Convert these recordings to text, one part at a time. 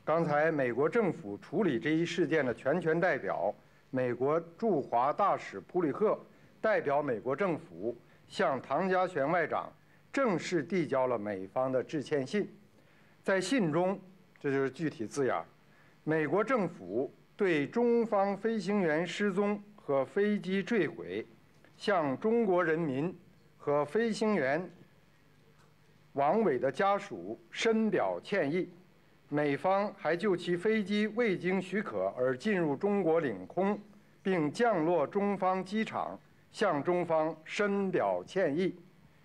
刚才美国政府处理这一事件的全权代表，美国驻华大使普里赫代表美国政府向唐家璇外长正式递交了美方的致歉信。在信中，这就是具体字眼，美国政府对中方飞行员失踪和飞机坠毁，向中国人民和飞行员王伟的家属深表歉意。美方还就其飞机未经许可而进入中国领空，并降落中方机场，向中方深表歉意。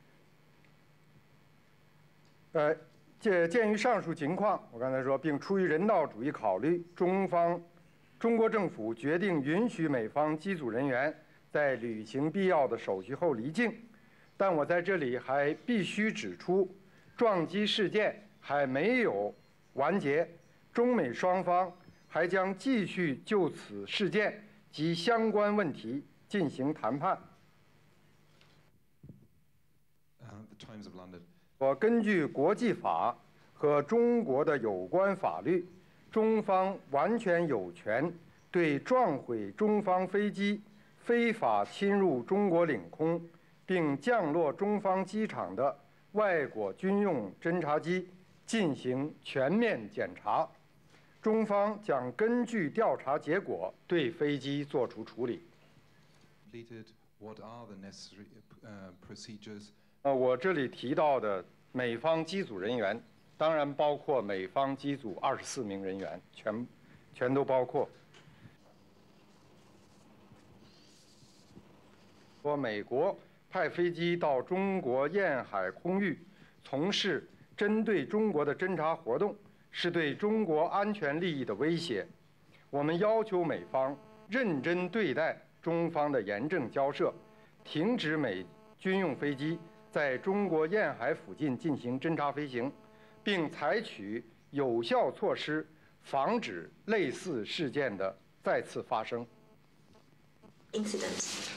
鉴于上述情况，我刚才说，并出于人道主义考虑，中国政府决定允许美方机组人员在履行必要的手续后离境。但我在这里还必须指出，撞击事件还没有完结，中美双方还将继续就此事件及相关问题进行谈判。我根据国际法和中国的有关法律，中方完全有权对撞毁中方飞机、非法侵入中国领空并降落中方机场的外国军用侦察机进行全面检查，中方将根据调查结果对飞机作出处理。我这里提到的美方机组人员，当然包括美方机组24名人员，全都包括。说美国派飞机到中国沿海空域从事针对中国的侦察活动，是对中国安全利益的威胁。我们要求美方认真对待中方的严正交涉，停止美军用飞机在中国沿海附近进行侦察飞行，并采取有效措施，防止类似事件的再次发生。 Incidents.